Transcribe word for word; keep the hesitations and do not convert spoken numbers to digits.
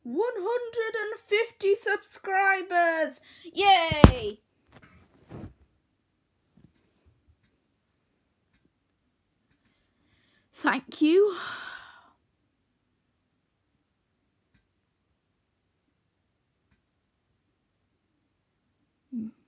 one hundred fifty subscribers! Yay! Thank you. Hmm.